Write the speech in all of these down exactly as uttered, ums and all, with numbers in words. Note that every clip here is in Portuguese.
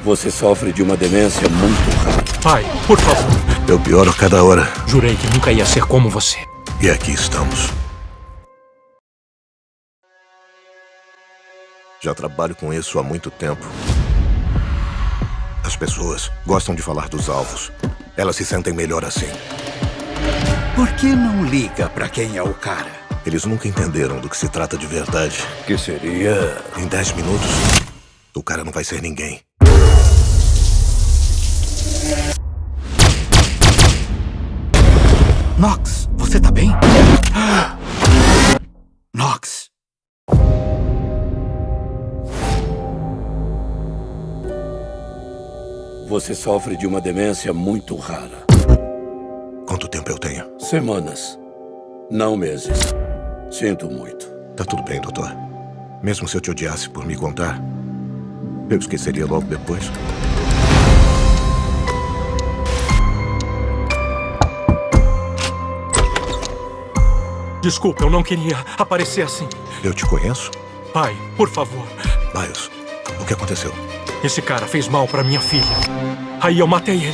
Você sofre de uma demência muito rara. Pai, por favor. Eu pioro a cada hora. Jurei que nunca ia ser como você. E aqui estamos. Já trabalho com isso há muito tempo. As pessoas gostam de falar dos alvos. Elas se sentem melhor assim. Por que não liga pra quem é o cara? Eles nunca entenderam do que se trata de verdade. Que seria... Em dez minutos, o cara não vai ser ninguém. Knox, você tá bem? Knox. Você sofre de uma demência muito rara. Quanto tempo eu tenho? Semanas. Não meses. Sinto muito. Tá tudo bem, doutor. Mesmo se eu te odiasse por me contar, eu esqueceria logo depois. Desculpa, eu não queria aparecer assim. Eu te conheço? Pai, por favor. Miles, o que aconteceu? Esse cara fez mal pra minha filha. Aí eu matei ele.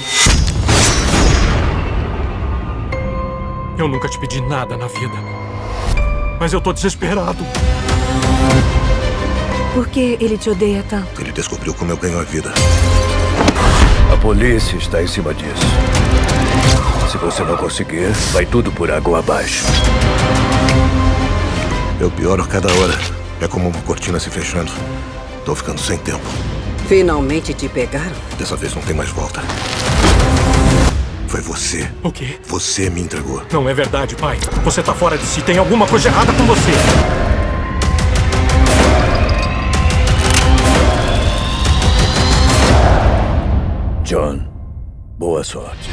Eu nunca te pedi nada na vida. Mas eu tô desesperado. Por que ele te odeia tanto? Ele descobriu como eu ganho a vida. A polícia está em cima disso. Se você não conseguir, vai tudo por água abaixo. Eu pioro a cada hora. É como uma cortina se fechando. Tô ficando sem tempo. Finalmente te pegaram? Dessa vez não tem mais volta. Foi você. O quê? Você me entregou. Não é verdade, pai. Você tá fora de si. Tem alguma coisa errada com você. John, boa sorte.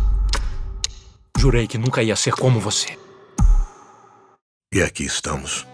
Jurei que nunca ia ser como você. E aqui estamos.